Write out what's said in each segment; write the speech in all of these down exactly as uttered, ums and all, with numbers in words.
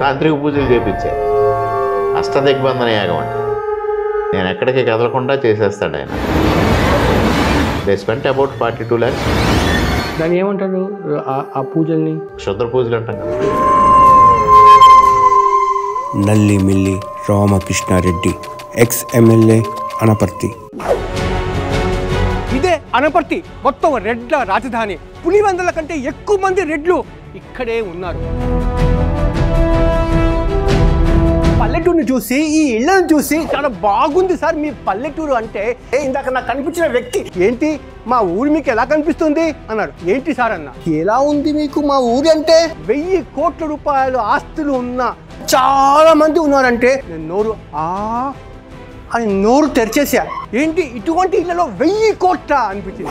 తాంత్రిక పూజలు చేపించారు. అష్టదిగ్బంధన యాగం అంటే నేను ఎక్కడికి కదలకుండా చేసేస్తాడు ఆయన. They spent about forty two lakhs. దాన్ని ఏమంటారు ఆ పూజల్ని? క్షుద్ర పూజలు అంటాం కదా. Nallamilli Ramakrishna Reddy ex MLA Anaparthi. ఇదే అనపర్తి మొత్తం రెడ్ల రాజధాని. పులివెందుల కంటే ఎక్కువ మంది రెడ్లు ఇక్కడే ఉన్నారు. పల్లెటూరుని చూసి ఈ ఇళ్లను చూసి చాలా బాగుంది సార్ మీ పల్లెటూరు అంటే. ఇందాక నాకు కనిపించిన వ్యక్తి ఏంటి మా ఊరు మీకు ఎలా కనిపిస్తుంది అన్నాడు. ఏంటి సార్ అన్న, ఎలా ఉంది మీకు మా ఊరు అంటే? వెయ్యి కోట్ల రూపాయలు ఆస్తులు ఉన్న చాలా మంది ఉన్నారంటే నేను నోరు ఆ అని నోరు తెరిచేసా. ఏంటి ఇటువంటి ఇళ్లలో వెయ్యి కోట్ల అనిపించింది.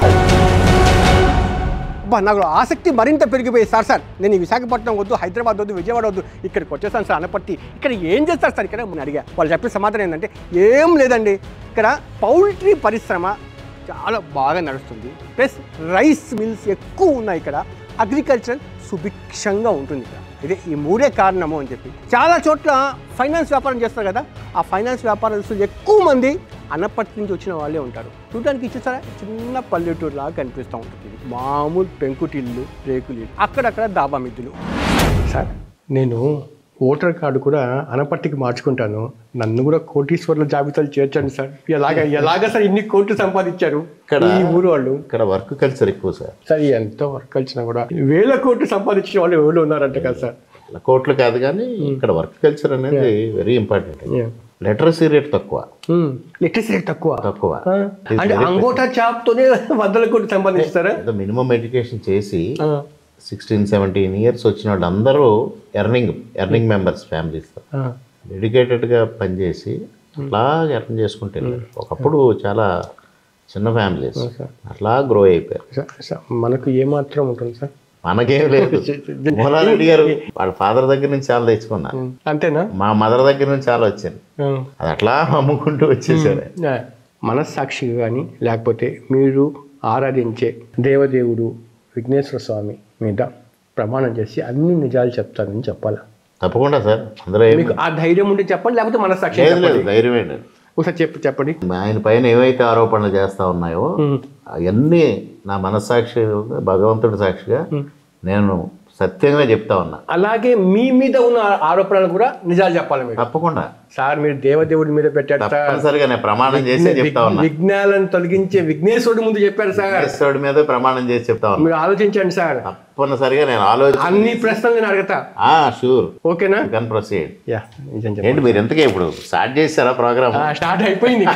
అబ్బా నాకు ఆసక్తి మరింత పెరిగిపోయింది. సార్ సార్ నేను ఈ విశాఖపట్నం వద్దు, హైదరాబాద్ వద్దు, విజయవాడ వద్దు, ఇక్కడికి వచ్చేసాను సార్ అనపర్తి. ఇక్కడ ఏం చేస్తారు సార్ ఇక్కడ నేను అడిగా. వాళ్ళు చెప్పిన సమాధానం ఏంటంటే ఏం లేదండి, ఇక్కడ పౌల్ట్రీ పరిశ్రమ చాలా బాగా నడుస్తుంది, ప్లస్ రైస్ మిల్స్ ఎక్కువ ఉన్నాయి ఇక్కడ, అగ్రికల్చర్ సుభిక్షంగా ఉంటుంది ఇక్కడ. ఇదే ఈ మూడే కారణము అని చెప్పి. చాలా చోట్ల ఫైనాన్స్ వ్యాపారం చేస్తారు కదా, ఆ ఫైనాన్స్ వ్యాపారస్తులు ఎక్కువ మంది అనపర్తి నుంచి వచ్చిన వాళ్ళే ఉంటారు. చూడడానికి ఇచ్చేసారా చిన్న పల్లెటూరు లాగా కనిపిస్తూ ఉంటుంది. మామూలు పెంకుటిల్లు, రేకులు, అక్కడక్కడ దాబా మిద్దులు. సార్ నేను ఓటర్ కార్డు కూడా అనపర్తికి మార్చుకుంటాను, నన్ను కూడా కోటీశ్వర్ల జాబితాలు చేర్చండి సార్. ఎలాగ ఎలాగ సార్ ఇన్ని కోట్లు సంపాదించారు ఈ ఊరు వాళ్ళు? ఇక్కడ వర్క్ కల్చర్ ఎక్కువ సార్. సార్ ఎంత వర్క్ కలిసినా కూడా వేల కోట్లు సంపాదించిన వాళ్ళు ఎవరు ఉన్నారంట కదా సార్? కోట్లు కాదు కానీ ఇక్కడ వర్క్ కల్చర్ అనేది వెరీ ఇంపార్టెంట్. లిటరసీ రేట్ తక్కువ. లిటరసీ రేట్ తక్కువ తక్కువ అంటే అంగోటా చాప్ తోనే వందల కోట్లు సంపాదిస్తారా? మినిమం ఎడ్యుకేషన్ చేసి సిక్స్టీన్ సెవెంటీన్ ఇయర్స్ వచ్చిన వాళ్ళు అందరూ ఎర్నింగ్ ఎర్నింగ్ మెంబర్స్ ఫ్యామిలీస్ డెడికేటెడ్గా పనిచేసి అట్లా ఎర్న్ చేసుకుంటే ఒకప్పుడు చాలా చిన్న ఫ్యామిలీస్ అట్లా గ్రో అయిపోయారు. మనకు ఏమాత్రం ఉంటుంది సార్? మనకేం లేదు. మోలారెడ్డి గారు వాళ్ళ ఫాదర్ దగ్గర నుంచి చాలా తెచ్చుకున్నా, అంతేనా? మా మదర్ దగ్గర నుంచి చాలా వచ్చాను, అది అట్లా అమ్ముకుంటూ వచ్చేసారు. మనస్సాక్షిగా కానీ లేకపోతే మీరు ఆరాధించే దేవదేవుడు విఘ్నేశ్వర స్వామి మీద ప్రమాణం చేసి అన్ని నిజాలు చెప్తానని చెప్పాలా? తప్పకుండా సార్. అందులో మీకు ఆ ధైర్యం ఉంటే చెప్పండి, లేకపోతే మనస్సాక్షి ధైర్యం ఏంటండి ఒకసారి చెప్పి చెప్పండి. ఆయన పైన ఏవైతే ఆరోపణలు చేస్తా ఉన్నాయో అవన్నీ నా మనస్సాక్షి భగవంతుడి సాక్షిగా నేను సత్యంగా చెప్తా ఉన్నా. అలాగే మీ మీద ఉన్న ఆరోపణలు కూడా నిజాలు చెప్పాలి మీరు. తప్పకుండా సార్ మీరు దేవదేవుడి మీద పెట్టారు సార్, తప్పనిసరిగా నేను ప్రమాణం చేసి చెప్తా ఉన్నా. విఘ్నాలను తొలగించే విఘ్నేశ్వరుడి ముందు చెప్పారు సార్. విఘ్నేశ్వరుడి మీద ప్రమాణం చేసి చెప్తా ఉన్నా. మీరు ఆలోచించండి సార్. తప్పనిసరిగా నేను ఆలోచన అన్ని ప్రశ్నలు నేను అడుగుతా. షూర్, ఓకేనా? Can proceed. ఏంటి మీరు ఎంతకే ఇప్పుడు స్టార్ట్ చేశారా ప్రోగ్రామ్? స్టార్ట్ అయిపోయింది.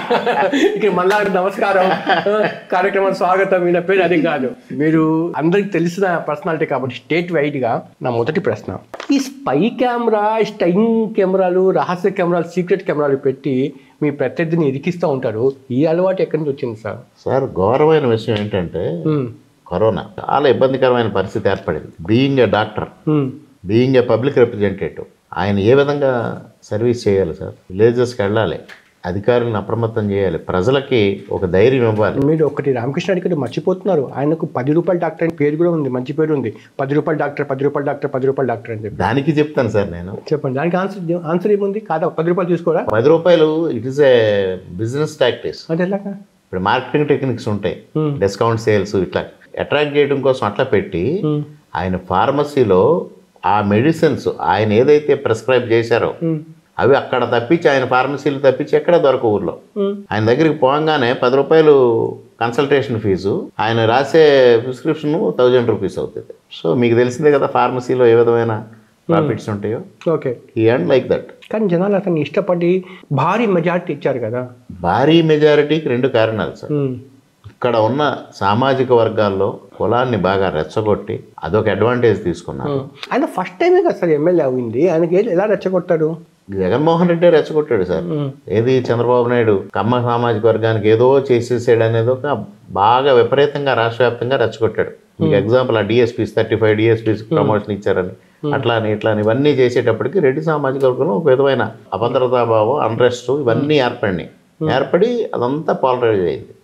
ఇక మళ్ళా నమస్కారం కార్యక్రమం స్వాగతం ఈయన పేరు అది కాదు. మీరు అందరికి తెలిసిన పర్సనాలిటీ కాబట్టి స్టేట్ వైడ్ గా నా మొదటి ప్రశ్న, ఈ స్పై కెమెరా, స్టైయింగ్ కెమెరాలు, రహస్య కెమెరాలు, సీక్రెట్ కెమెరాలు పెట్టి మీ ప్రత్యర్థిని ఇరికిస్తూ ఉంటారు, ఈ అలవాటు ఎక్కడి నుంచి వచ్చింది సార్? సార్ ఘోరమైన విషయం ఏంటంటే కరోనా చాలా ఇబ్బందికరమైన పరిస్థితి ఏర్పడింది. Being a doctor, being a public representative, ఆయన ఏ విధంగా సర్వీస్ చేయాలి సార్? విలేజెస్కి వెళ్ళాలి, అధికారులను అప్రమత్తం చేయాలి, ప్రజలకి ఒక ధైర్యం ఇవ్వాలి. మీరు ఒకటి రామకృష్ణ ఇక్కడ మర్చిపోతున్నారు, ఆయనకు పది రూపాయల డాక్టర్ అని పేరు కూడా ఉంది, మంచి పేరు ఉంది. పది రూపాయల డాక్టర్, పది రూపాయల డాక్టర్, పది రూపాయల డాక్టర్ అని చెప్పి దానికి చెప్తాను సార్ నేను. చెప్పండి, దానికి ఆన్సర్ ఆన్సర్ ఏముంది? కాదా పది రూపాయలు తీసుకోరా? పది రూపాయలు it is a business tactics. అంటే ఎలాగా? ఇప్పుడు మార్కెటింగ్ టెక్నిక్స్ ఉంటాయి, డిస్కౌంట్ సేల్స్, ఇట్లా అట్రాక్ట్ చేయడం కోసం అట్లా పెట్టి ఆయన ఫార్మసీలో ఆ మెడిసిన్స్ ఆయన ఏదైతే ప్రిస్క్రైబ్ చేశారో అవి అక్కడ తప్పించి, ఆయన ఫార్మసీలు తప్పించి ఎక్కడ దొరక ఊర్లో. ఆయన దగ్గరికి పోగానే పది రూపాయలు కన్సల్టేషన్ ఫీజు, ఆయన రాసే ప్రిస్క్రిప్షన్ థౌజండ్ రూపీస్ అవుతుంది. సో మీకు తెలిసిందే కదా ఫార్మసీలో ఏ విధమైన ప్రాఫిట్స్ ఉంటాయో. ఓకే, ఈ అండ్ లైక్ దట్. కానీ జనాలు అతన్ని ఇష్టపడి భారీ మెజారిటీ ఇచ్చారు కదా. భారీ మెజారిటీకి రెండు కారణాలు సార్. ఇక్కడ ఉన్న సామాజిక వర్గాల్లో కులాన్ని బాగా రెచ్చగొట్టి అదొక అడ్వాంటేజ్ తీసుకున్నారు. ఆయన ఫస్ట్ టైమే కదా సార్ ఎమ్మెల్యే అయింది, ఆయనకి ఎలా రెచ్చగొట్టాడు? జగన్మోహన్ రెడ్డి రెచ్చగొట్టాడు సార్. ఏది చంద్రబాబు నాయుడు కమ్మ సామాజిక వర్గానికి ఏదో చేసేసాడు అనేది ఒక బాగా విపరీతంగా రాష్ట్ర వ్యాప్తంగా రెచ్చగొట్టాడు. మీకు ఎగ్జాంపుల్ ఆ DSPs thirty five DSPs promotion ఇచ్చారని, అట్లా అని ఇట్లా అని ఇవన్నీ చేసేటప్పటికి రెడ్డి సామాజిక వర్గంలో ఒక విధమైన అభద్రతాభావం, అన్రెస్ట్ ఇవన్నీ ఏర్పడినాయి. ఏర్పడి అదంతా పాలరైజ్ అయింది.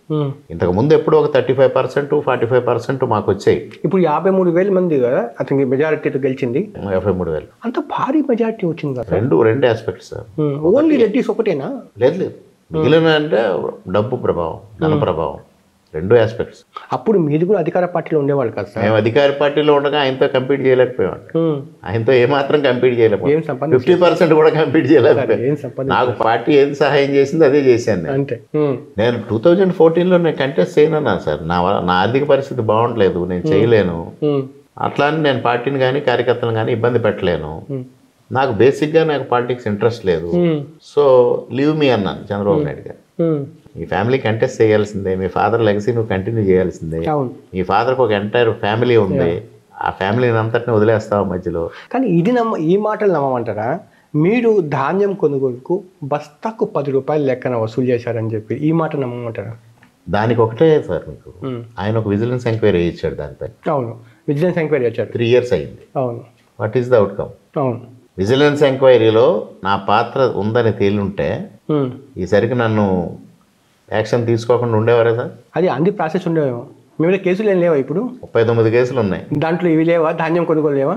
ఇంతకు ముందు ఎప్పుడు ఒక thirty five percent forty five percent మాకు వచ్చాయి. ఇప్పుడు యాభై మూడు వేల మంది కదా అతనికి మెజారిటీతో గెలిచింది. యాభై మూడు వేలు అంత భారీ మెజారిటీ వచ్చింది కదా. రెండు రెండు ఆస్పెక్ట్స్ సార్. ఓన్లీ రెడ్డిస్ ఒకటేనా? లేదు లేదు, మిగిలిన అంటే డబ్బు ప్రభావం, ధన ప్రభావం, రెండు ఆస్పెక్ట్స్. అప్పుడు మీది కూడా అధికార పార్టీలో ఉండేవాళ్ళు కదా సార్. మేము అధికార పార్టీలో ఉండగా ఆయనతో కంపీట్ చేయలేకపోయాం. ఆయనతో ఏమాత్రం కంపీట్ చేయలేకపోయాం. ఫిఫ్టీ పర్సెంట్ కూడా కంపీట్ చేయలేకపోయాం. నాకు పార్టీ ఏది సహాయం చేసింది అదే చేశాను నేను. అంతే. నేను టూ థౌజండ్ ఫోర్టీన్లో నేను కంటెస్ట్ చేయనన్నా సార్. నా నా ఆర్థిక పరిస్థితి బాగుండలేదు, నేను చేయలేను. అట్లా అని నేను పార్టీని కానీ కార్యకర్తలను కానీ ఇబ్బంది పెట్టలేను. నాకు బేసిక్గా నాకు పాలిటిక్స్ ఇంట్రెస్ట్ లేదు. సో లీవ్ మీ అన్నాను చంద్రబాబు నాయుడు గారు. మీ ఫ్యామిలీ కంటెస్ట్ చేయాల్సిందే, మీ ఫాదర్ లెగసీ నువ్వు కంటిన్యూ చేయాల్సిందే. మీ ఫాదర్కి ఒక ఎంటైర్ ఫ్యామిలీ ఉంది, ఆ ఫ్యామిలీని అంతటిని వదిలేస్తావు మధ్యలో. కానీ ఇది నమ్మ ఈ మాటలు నమ్మమంటారా? మీరు ధాన్యం కొనుగోలుకు బస్తాకు పది రూపాయలు లెక్కన వసూలు చేశారని చెప్పి ఈ మాట నమ్మమంటారా? దానికి ఒకటే సార్, మీకు ఆయన ఒక విజిలెన్స్ ఎంక్వైరీ ఇచ్చాడు దానిపై. అవును, విజిలెన్స్ ఎంక్వైరీ ఇచ్చాడు. త్రీ ఇయర్స్ అయింది. అవును. What is the outcome? అవును. విజిలెన్స్ ఎంక్వైరీలో నా పాత్ర ఉందని తేలింటే ఈసరికి నన్ను యాక్షన్ తీసుకోకుండా ఉండేవారే సార్. అది అంది ప్రాసెస్ ఉండేవేమో. మీ మీద కేసులు ఏం లేవా ఇప్పుడు? ముప్పై తొమ్మిది కేసులు ఉన్నాయి. దాంట్లో ఇవి లేవా? ధాన్యం కొనుగోలు లేవా?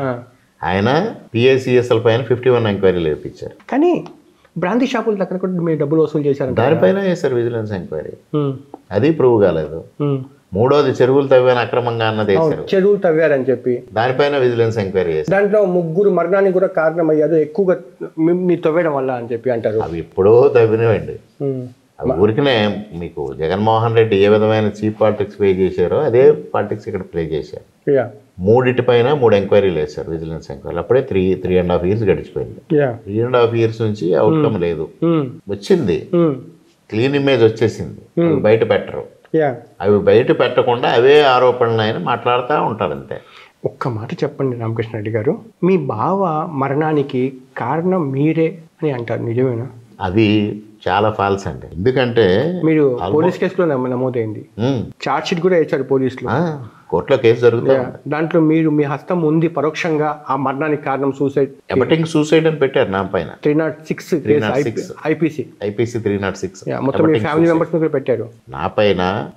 ఆయన పిఏసిఎస్ఎల్ పైన ఫిఫ్టీ వన్ ఎంక్వైరీలు వేయించారు. కానీ బ్రాంతి షాపుల దగ్గర కూడా మీరు డబ్బులు వసూలు చేశారు. దానిపైన చేశారు విజిలెన్స్ ఎంక్వైరీ, అది ప్రూవ్ కాలేదు. మూడోది చెరువులు తవ్వాను అక్రమంగా అన్నది వేశారు. చెరువులు తవ్వారని చెప్పి దానిపైన విజిలెన్స్ ఎంక్వైరీ చేశారు. దాంట్లో ముగ్గురు మరణానికి కూడా కారణం అయ్యారు ఎక్కువగా మీరు తవ్వేయడం వల్ల అని చెప్పి అంటారు. అవి ఎప్పుడో తవ్వినవండి. ఊరికనే మీకు జగన్మోహన్ రెడ్డి ఏ విధమైన చీప్ పాలిటిక్స్ ప్లే చేశారో అదే పాలిటిక్స్ ఇక్కడ ప్లే చేశారు. మూడింటి పైన మూడు ఎంక్వైరీలు వేశారు విజిలెన్స్ ఎంక్వైరీ. అప్పుడే three three and half years గడిచిపోయింది. త్రీ అండ్ హాఫ్ ఇయర్స్ నుంచి అవుట్కమ్ లేదు. వచ్చింది, క్లీన్ ఇమేజ్ వచ్చేసింది, బయట పెట్టరు. అవి బయట పెట్టకుండా అవే ఆరోపణలు ఆయన మాట్లాడుతూ ఉంటారు అంతే. ఒక్క మాట చెప్పండి రామకృష్ణ రెడ్డి గారు, మీ బావ మరణానికి కారణం మీరే అని అంటారు, నిజమేనా? అవి చాలా ఫాల్స్ అండి. ఎందుకంటే మీరు పోలీస్ కేసులో నమోదైంది, చార్జ్ షీట్ కూడా వేశారు పోలీసులు, కోర్టులో కేసు జరుగుతుంది. దాంట్లో మీరు మీ హస్తం ఉంది పరోక్షంగా ఆ మరణానికి కారణం సూసైడ్, అబటింగ్ సూసైడ్ అని పెట్టారు నా పైన. Three not six IPC IPC three not six మొత్తం మీ ఫ్యామిలీ మెంబర్స్ కూడా పెట్టారు. నా పైన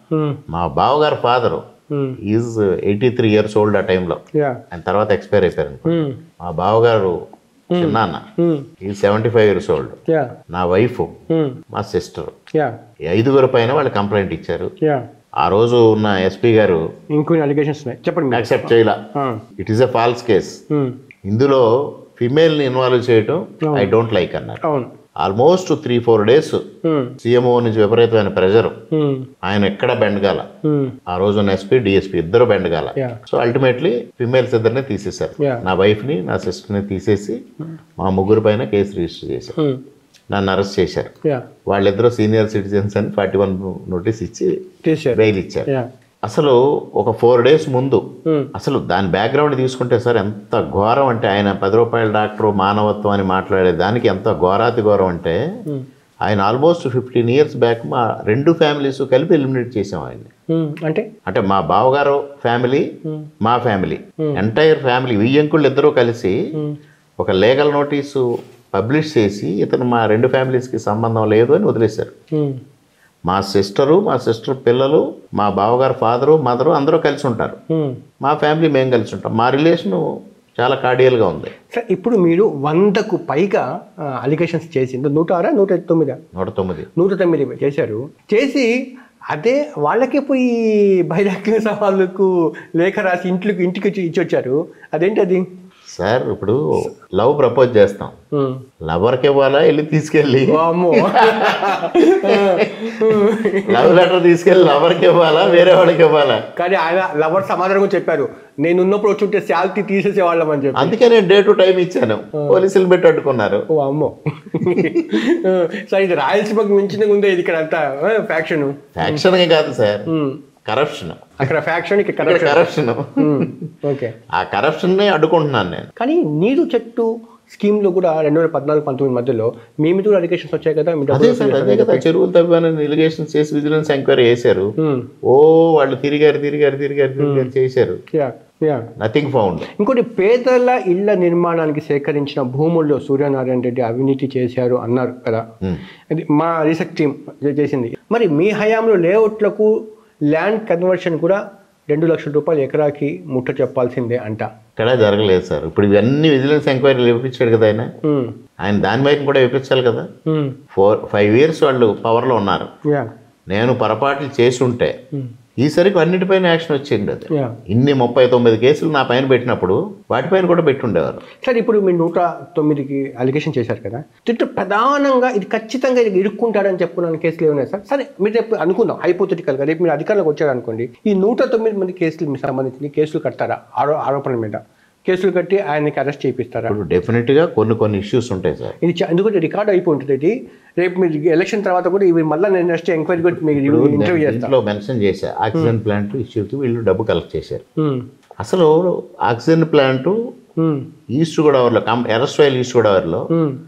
మా బావగారు father is eighty three years old ఆ టైంలో, ఆయన తర్వాత ఎక్స్పైర్ అయిపోయారు. మా బావగారు చిన్నాన్న ఈ సెవెంటీ ఫైవ్ ఇయర్స్ ఓల్డ్, నా వైఫ్, మా సిస్టర్, ఐదుగురు పైన వాళ్ళు కంప్లైంట్ ఇచ్చారు. ఆ రోజు ఉన్న ఎస్పీ గారు ఇంకొన్ని అలిగేషన్స్ చెప్పండి యాక్సెప్ట్ చేయాల. It is a false case, ఇందులో ఫిమేల్ ని ఇన్వాల్వ్ చేయటం ఐ డోంట్ లైక్ అన్నారు. Almost three four days CMO నుంచి విపరీతమైన ప్రెజర్, ఆయన ఎక్కడ బెండగాల. ఆ రోజు ఉన్న ఎస్పీ డిఎస్పీ ఇద్దరు బెండగాల. సో అల్టిమేట్లీ ఫిమేల్స్ ఇద్దరిని తీసేశారు. నా వైఫ్ ని నా సిస్టర్ ని తీసేసి మా ముగ్గురు పైన కేసు రిజిస్టర్ చేశారు. నన్ను అరెస్ట్ చేశారు. వాళ్ళిద్దరూ సీనియర్ సిటిజన్స్ అని ఫార్టీ వన్ నోటీస్ ఇచ్చి బెయిల్ ఇచ్చారు. అసలు ఒక ఫోర్ డేస్ ముందు అసలు దాని బ్యాక్గ్రౌండ్ తీసుకుంటే సార్ ఎంత ఘోరం అంటే, ఆయన పది రూపాయల డాక్టర్ మానవత్వం అని మాట్లాడే దానికి ఎంత ఘోరాతి ఘోరం అంటే, ఆయన ఆల్మోస్ట్ ఫిఫ్టీన్ ఇయర్స్ బ్యాక్ మా రెండు ఫ్యామిలీస్ కలిపి ఎలిమినేట్ చేసాం ఆయన్ని. అంటే అంటే మా బావగారు ఫ్యామిలీ, మా ఫ్యామిలీ, ఎంటైర్ ఫ్యామిలీ వియ్యంకుళ్ళు ఇద్దరూ కలిసి ఒక లీగల్ నోటీసు పబ్లిష్ చేసి ఇతను మా రెండు ఫ్యామిలీస్కి సంబంధం లేదు అని వదిలేశారు. మా సిస్టరు, మా సిస్టర్ పిల్లలు, మా బావగారు ఫాదరు మదరు అందరూ కలిసి ఉంటారు. మా ఫ్యామిలీ మేము కలిసి ఉంటాం. మా రిలేషను చాలా కార్డియల్గా ఉంది. సార్ ఇప్పుడు మీరు వందకు పైగా అలిగేషన్స్ చేసింది, నూట ఆరా నూట తొమ్మిదా నూట తొమ్మిది నూట తొమ్మిది చేశారు. చేసి అదే వాళ్ళకే పోయి బహిరంగ సవాళ్ళకు లేఖ రాసి ఇంట్లోకి ఇంటికి ఇచ్చి వచ్చారు. అదేంటి అది సార్? ఇప్పుడు లవ్ ప్రపోజ్ చేస్తాం, లవర్కి ఇవ్వాలా వెళ్ళి తీసుకెళ్ళి, లవ్ లెటర్ తీసుకెళ్ళి లవర్కి ఇవ్వాలా వేరే వాళ్ళకి ఇవ్వాలా? కానీ ఆయన లవర్ సమాధానం చెప్పారు, నేను ఉన్నప్పుడు వచ్చి ఉంటే శాలరీ తీసేసే వాళ్ళం అని చెప్పి. అందుకే నేను డే టు టైం ఇచ్చాను, పోలీసులు పెట్టి అడ్డుకున్నారు. ఓ అమ్మో. సార్ ఇది రాయలసీమకు మించిన ఉందే ఇది ఇక్కడ అంతా ఫ్యాక్షన్. ఫ్యాక్షన్ కాదు సార్, కరప్షన్. అక్కడ ఫ్యాక్షన్, ఇక్కడ కరప్షన్. ఓకే, ఆ కరప్షన్ ని అడ్డుకుంటున్నాను నేను. కానీ నీరు చెట్టు స్కీమ్ లో కూడా రెండు వేల పద్నాలుగు పంతొమ్మిది మధ్యలో మీ మీద కూడా అలిగేషన్స్ వచ్చాయి కదా. అదే కదా, చెరువులు తవ్వాలని ఎలిగేషన్స్ చేసి విజిలెన్స్ ఎంక్వైరీ చేశారు. ఓ వాళ్ళు తిరిగారు తిరిగారు తిరిగారు తిరిగారు చేశారు. Nothing found. ఇంకోటి పేదల ఇళ్ల నిర్మాణానికి సేకరించిన భూముల్లో సూర్యనారాయణ రెడ్డి అవినీతి చేశారు అన్నారు కదా, అది మా రీసెర్చ్ టీం చేసింది. మరి మీ హయాంలో లేఅవుట్లకు ల్యాండ్ కన్వర్షన్ కూడా రెండు లక్షల రూపాయలు ఎకరాకి ముట్ట చెప్పాల్సిందే అంట. ఇక్కడ జరగలేదు సార్. ఇప్పుడు ఇవన్నీ విజిలెన్స్ ఎంక్వైరీలు వేయించాడు కదా ఆయన, ఆయన దాని బయట కూడా వేయించాలి కదా. ఫోర్ ఫైవ్ ఇయర్స్ వాళ్ళు పవర్లో ఉన్నారు. నేను పొరపాట్లు చేసి ఉంటే ఈసరికి అన్నిటిపైన యాక్షన్ వచ్చింది. అది ఇన్ని ముప్పై తొమ్మిది కేసులు నా పైన పెట్టినప్పుడు వాటిపైన కూడా పెట్టుండేవారు. సార్ ఇప్పుడు మీరు నూట తొమ్మిదికి అలిగేషన్ చేశారు కదా, తిట్టు ప్రధానంగా ఇది ఖచ్చితంగా ఇది ఇరుక్కుంటాడని చెప్పుకున్న కేసులు ఏమన్నాయి సార్? సరే మీరు రేపు అనుకుందాం హైపోథెటికల్గా, రేపు మీరు అధికారంలోకి వచ్చారనుకోండి, ఈ నూట తొమ్మిది మంది కేసులు సంబంధించి కేసులు కట్టారా? ఆరో ఆరోపణల మీద కేసులు కట్టి ఆయనకి అరెస్ట్ చేయిస్తారా? ఇప్పుడు డెఫినెట్గా కొన్ని కొన్ని ఇష్యూస్ ఉంటాయి సార్. ఇది ఎందుకంటే రికార్డ్ అయిపోయి ఉంటుంది. ఇది రేపు మీరు ఎలక్షన్ తర్వాత కూడా ఇవి మళ్ళీ నేను నెక్స్ట్ ఎంక్వైరీ కూడా మీకు ఇంటర్వ్యూ చేస్తాను. మెన్షన్ చేశా ఆక్సిజన్ ప్లాంట్ ఇష్యూకి వీళ్ళు డబ్బు కలెక్ట్ చేశారు. అసలు ఆక్సిజన్ ప్లాంట్ ఈస్ట్ గోదావరిలో ఎర్రస్వాయిల్ ఈస్ట్ గోదావరిలో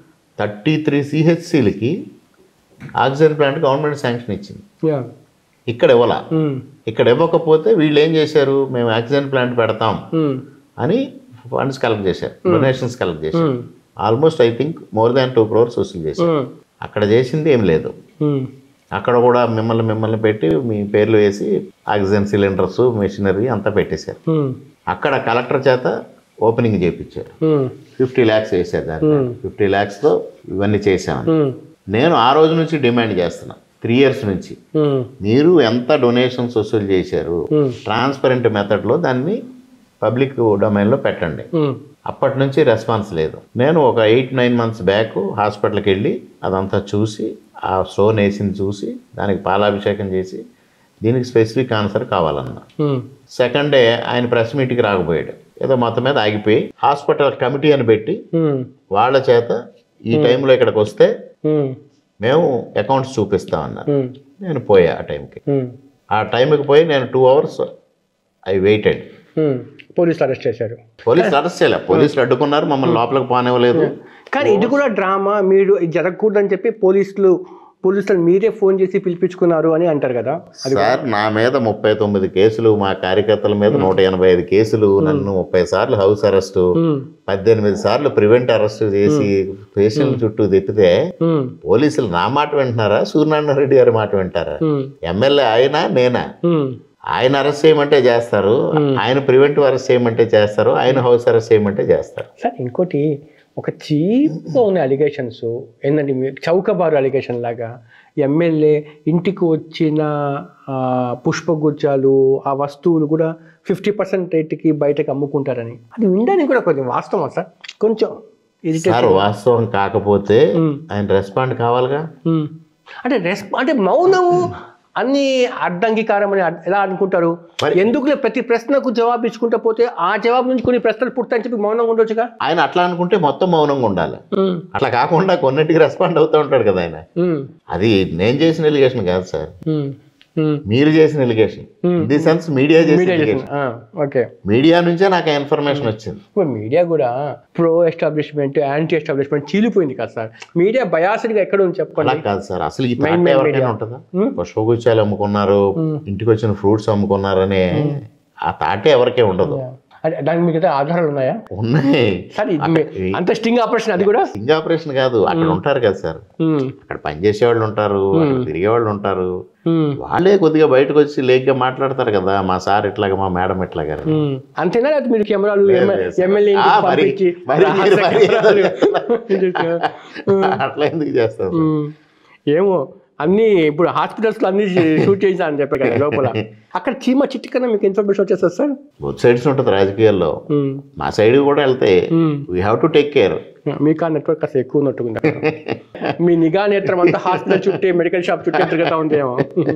థర్టీ త్రీ సిహెచ్సిలకి ఆక్సిజన్ ప్లాంట్ గవర్నమెంట్ శాంక్షన్ ఇచ్చింది. ఇక్కడ ఇవ్వాలా? ఇక్కడ ఇవ్వకపోతే వీళ్ళు ఏం చేశారు, మేము ఆక్సిజన్ ప్లాంట్ పెడతాం అని ఫండ్స్ కలెక్ట్ చేశారు, డొనేషన్స్ కలెక్ట్ చేశారు. Almost I think more than two crores వసూలు చేశారు. అక్కడ చేసింది ఏం లేదు. అక్కడ కూడా మిమ్మల్ని మిమ్మల్ని పెట్టి మీ పేర్లు వేసి ఆక్సిజన్ సిలిండర్స్ మెషినరీ అంతా పెట్టేశారు. అక్కడ కలెక్టర్ చేత ఓపెనింగ్ చేయించారు. ఫిఫ్టీ ల్యాక్స్ వేసారు. దాన్ని ఫిఫ్టీ ల్యాక్స్తో ఇవన్నీ చేసామని నేను ఆ రోజు నుంచి డిమాండ్ చేస్తున్నా. త్రీ ఇయర్స్ నుంచి మీరు ఎంత డొనేషన్స్ వసూలు చేశారు, ట్రాన్స్పరెంట్ మెథడ్లో దాన్ని పబ్లిక్ డొమైన్లో పెట్టండి. అప్పటి నుంచి రెస్పాన్స్ లేదు. నేను ఒక ఎయిట్ నైన్ మంత్స్ బ్యాక్ హాస్పిటల్కి వెళ్ళి అదంతా చూసి ఆ స్టోన్ వేసింది చూసి దానికి పాలాభిషేకం చేసి దీనికి స్పెసిఫిక్ ఆన్సర్ కావాలన్నా. సెకండ్ డే ఆయన ప్రెస్ మీట్కి రాకపోయాడు, ఏదో మొత్తం మీద ఆగిపోయి హాస్పిటల్ కమిటీ అని పెట్టి వాళ్ళ చేత ఈ టైంలో ఇక్కడికి వస్తే మేము అకౌంట్స్ చూపిస్తామన్నారు. నేను పోయా ఆ టైంకి. ఆ టైంకి పోయి నేను టూ అవర్స్ ఐ వెయిటెడ్. పోలీసులు అరెస్ట్ చేశారు. పోలీసులు అరెస్ట్ చేయలే, పోలీసులు అడ్డుకున్నారు, మమ్మల్ని లోపలికి పోనివ్వలేదు. కానీ ఇది కూడా డ్రామా, మీరు ఇది జరగకూడదని చెప్పి పోలీసులు పోలీసులు మీరే ఫోన్ చేసి పిలిపించుకున్నారు అని అంటారు కదా సార్. నా మీద ముప్పై తొమ్మిది కేసులు, మా కార్యకర్తల మీద నూట ఎనభై ఐదు కేసులు, నన్ను ముప్పై సార్లు హౌస్ అరెస్టు, పద్దెనిమిది సార్లు ప్రివెంట్ అరెస్ట్ చేసి స్టేషన్ చుట్టూ తిప్పితే పోలీసులు నా మాట వింటున్నారా, సూర్యనారాయణ రెడ్డి గారి మాట వింటారా? ఎమ్మెల్యే ఆయన నేనా? ఆయన అరెస్ట్ చేయమంటే చేస్తారు, ఆయన ప్రివెంటివ్ అరెస్ట్ చేయమంటే చేస్తారు, ఆయన హౌస్ అరెస్ట్ చేయమంటే చేస్తారు. సార్ ఇంకోటి ఒక చీప్గా ఉన్న అలిగేషన్స్ ఏంటంటే చౌకబారు అలిగేషన్ లాగా ఎమ్మెల్యే ఇంటికి వచ్చిన పుష్పగుచ్చాలు ఆ వస్తువులు కూడా ఫిఫ్టీ పర్సెంట్ రేట్కి బయటకు అమ్ముకుంటారని, అది వినడానికి కూడా కొంచెం వాస్తవం సార్. కొంచెం సార్ వాస్తవం కాకపోతే ఆయన రెస్పాండ్ కావాలిగా. అంటే రెస్పా అంటే మౌనము అన్ని అర్ధంగీకారం అని ఎలా అనుకుంటారు? ఎందుకులే ప్రతి ప్రశ్నకు జవాబు ఇచ్చుకుంటా పోతే ఆ జవాబు నుంచి కొన్ని ప్రశ్నలు పుడతాయని చెప్పి మౌనంగా ఉండొచ్చుగా. ఆయన అట్లా అనుకుంటే మొత్తం మౌనంగా ఉండాలి. అట్లా కాకుండా కొన్నిటికి రెస్పాండ్ అవుతూ ఉంటాడు కదా ఆయన. అది నేను చేసిన ఎలిగేషన్ కాదు సార్, మీరు చేసిన allegation. In the sense media చేసిన ఎలిగేషన్. ఓకే, మీడియా నుంచే నాకు ఇన్ఫర్మేషన్ వచ్చింది. మీడియా కూడా ప్రో ఎస్టాబ్లిష్మెంట్ యాంటీ ఎస్టాబ్లిష్మెంట్ చీలిపోయింది కదా సార్. మీడియా బయాస్డ్గా ఎక్కడ ఉంది చెప్పండి. అలా కాదు సార్, అసలు ఈ థాట్ ఎవరికైనా ఉంటుందా? పుష్పగుచ్చాలు అమ్ముకున్నారు, ఇంటికి వచ్చిన ఫ్రూట్స్ అమ్ముకున్నారనే ఆ థాటే ఎవరికే ఉండదు. దానికి మీకు ఆధారాలు ఉన్నాయా? ఉన్నాయి సార్. అంత స్టింగ్ ఆపరేషన్, అది కూడా స్టింగ్ ఆపరేషన్ కాదు. అక్కడ ఉంటారు కదా సార్, అక్కడ పనిచేసే వాళ్ళు ఉంటారు, తిరిగే వాళ్ళు ఉంటారు. వాళ్ళే కొద్దిగా బయటకు వచ్చి లేక్గా మాట్లాడతారు కదా, మా సార్ ఇట్లాగా, మా మేడం ఇట్లాగా. అంతేనా? మీరు కెమెరాలు ఎమ్మెల్యే అట్లా ఎందుకు చేస్తారు? ఏమో అన్ని ఇప్పుడు హాస్పిటల్స్ లో అన్ని షూట్ చేసా అని చెప్పారు కదా లోపల. అక్కడ చీమ చిట్టి కన్నా మీకు ఇన్ఫర్మేషన్ వచ్చేస్తుంది సార్. బోత్ సైడ్స్ ఉంటుంది రాజకీయాల్లో. మా సైడ్ కూడా వెళ్తే we have to take care. మీకు ఆ నెట్వర్క్ కాస్త ఎక్కువ ఉన్నట్టుకుంది. మీ నిఘా నేత్రం అంతా హాస్పిటల్ చుట్టే, మెడికల్ షాప్ చుట్టే తిరుగుతూ ఉంటేమో.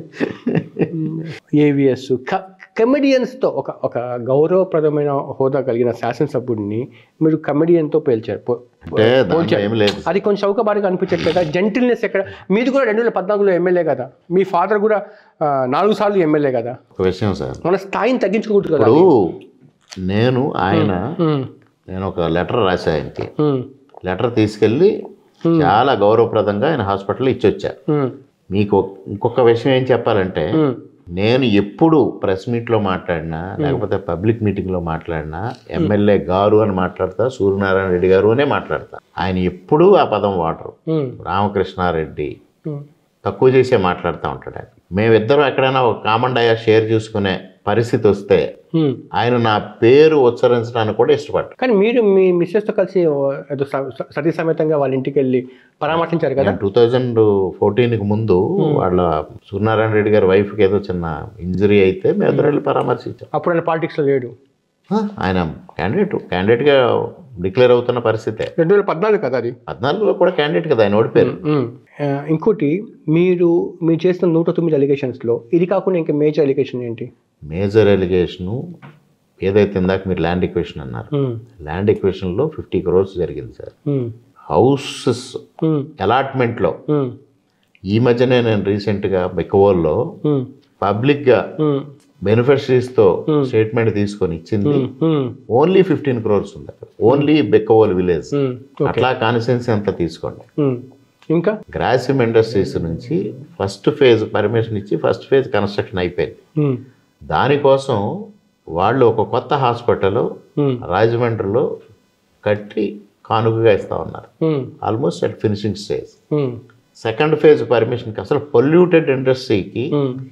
ఏవిఎస్ కమెడియన్స్తో ఒక ఒక గౌరవప్రదమైన హోదా కలిగిన శాసనసభ్యుడిని మీరు కమెడియన్తో పేల్చారు. అది కొంచెం చౌకబారుగా అనిపించట్లేదా? జెంటిల్నెస్ ఎక్కడ? మీది కూడా రెండు వేల పద్నాలుగులో ఎమ్మెల్యే కదా, మీ ఫాదర్ కూడా నాలుగు సార్లు ఎమ్మెల్యే కదా. ఒక విషయం సార్, మన స్థాయిని తగ్గించుకోకూడదు కదా. నేను ఆయన నేను ఒక లెటర్ రాశా ఆయనకి. లెటర్ తీసుకెళ్ళి చాలా గౌరవప్రదంగా ఆయన హాస్పిటల్లో ఇచ్చొచ్చా. మీకు ఇంకొక విషయం ఏం చెప్పాలంటే, నేను ఎప్పుడు ప్రెస్ మీట్లో మాట్లాడినా లేకపోతే పబ్లిక్ మీటింగ్లో మాట్లాడినా ఎమ్మెల్యే గారు అని మాట్లాడతా, సూర్యనారాయణ రెడ్డి గారు అనే మాట్లాడతా. ఆయన ఎప్పుడూ ఆ పదం వాడరు. రామకృష్ణారెడ్డి తక్కువ చేసే మాట్లాడుతూ ఉంటాడు. ఆయన మేమిద్దరం ఎక్కడైనా ఒక కామన్ డయా షేర్ చేసుకునే పరిస్థితి వస్తే ఆయన నా పేరు ఉచ్చరించడానికి కూడా ఇష్టపడ్డారు. కానీ మీరు మీ మిస్సెస్తో కలిసి ఏదో సతీ సమేతంగా వాళ్ళ ఇంటికి వెళ్ళి పరామర్శించారు కదా. టూ థౌజండ్ ఫోర్టీన్కి ముందు వాళ్ళ సూర్యనారాయణ రెడ్డి గారి వైఫ్కి ఏదో చిన్న ఇంజరీ అయితే మేము ఇద్దరు వెళ్ళి పరామర్శించాం. అప్పుడు ఆయన పాలిటిక్స్లో లేడు, ఆయన క్యాండిడేట్ క్యాండిడేట్గా డిక్లేర్ అవుతున్న పరిస్థితే. రెండు వేల పద్నాలుగు కదా అది, పద్నాలుగులో కూడా క్యాండిడేట్ కదా ఆయన ఓడిపోయారు. ఇంకోటి మీరు మీరు చేసిన నూట తొమ్మిది అలిగేషన్స్లో ఇది కాకుండా ఇంకా మేజర్ అలిగేషన్ ఏంటి? మేజర్ ఎలిగేషను ఏదైతే ఇందాక మీరు ల్యాండ్ ఎక్వేషన్ అన్నారు, ల్యాండ్ ఎక్వేషన్లో ఫిఫ్టీ క్రోర్స్ జరిగింది సార్. హౌసెస్ అలాట్మెంట్లో ఈ మధ్యనే నేను రీసెంట్గా బెక్కవోల్లో పబ్లిక్గా బెనిఫిషరీస్తో స్టేట్మెంట్ తీసుకొని ఇచ్చింది ఓన్లీ ఫిఫ్టీన్ క్రోర్స్ ఉంది అక్కడ, ఓన్లీ బెక్కవోల్ విలేజ్. అట్లా కాన్స్టిట్యున్సీ అంతా తీసుకోండి. ఇంకా గ్రాసిమ్ ఇండస్ట్రీస్ నుంచి ఫస్ట్ ఫేజ్ పర్మిషన్ ఇచ్చి ఫస్ట్ ఫేజ్ కన్స్ట్రక్షన్ అయిపోయింది. దానికోసం వాళ్ళు ఒక కొత్త హాస్పిటల్ రాజమండ్రిలో కట్టి కానుకగా ఇస్తా ఉన్నారు. Almost at finishing stage. Second phase పర్మిషన్కి అసలు పొల్యూటెడ్ ఇండస్ట్రీకి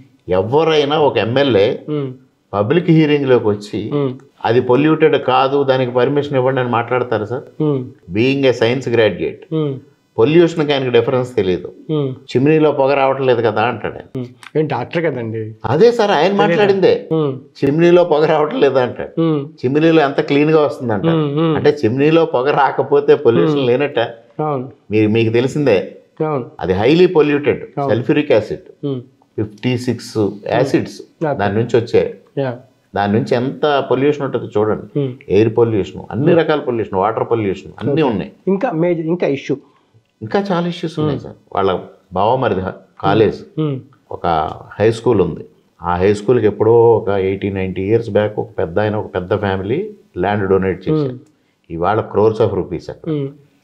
ఎవరైనా ఒక ఎమ్మెల్యే పబ్లిక్ హీరింగ్లోకి వచ్చి అది పొల్యూటెడ్ కాదు దానికి పర్మిషన్ ఇవ్వండి అని మాట్లాడతారు sir? Being a science graduate పొల్యూషన్కి ఆయనకి డిఫరెన్స్ తెలియదు. చిమ్నీలో పొగ రావట్లేదు కదా అంటాడు. డాక్టర్ కదండి. అదే సార్ ఆయన మాట్లాడిందే, చిమ్నీలో పొగ రావట్లేదు అంటాడు. చిమ్నీలో ఎంత క్లీన్ గా వస్తుంది అంట. అంటే చిమ్నీలో పొగ రాకపోతే పొల్యూషన్ లేనట్ట. మీరు మీకు తెలిసిందే అది highly polluted sulphuric acid, fifty six acids దాని నుంచి వచ్చాయి. దాని నుంచి ఎంత పొల్యూషన్ ఉంటుంది చూడండి. ఎయిర్ పొల్యూషన్, అన్ని రకాల పొల్యూషన్, వాటర్ పొల్యూషన్ అన్నీ ఉన్నాయి. ఇంకా మేజర్ ఇంకా ఇష్యూ ఇంకా చాలా ఇష్యూస్ ఉన్నాయి సార్. వాళ్ళ బావమరిది కాలేజ్ ఒక హై స్కూల్ ఉంది. ఆ హై స్కూల్కి ఎప్పుడో ఒక ఎయిటీ నైంటీ ఇయర్స్ బ్యాక్ ఒక పెద్ద ఆయన ఒక పెద్ద ఫ్యామిలీ ల్యాండ్ డొనేట్ చేశారు. ఇవాళ క్రోర్స్ ఆఫ్ రూపీస్ అక్కడ.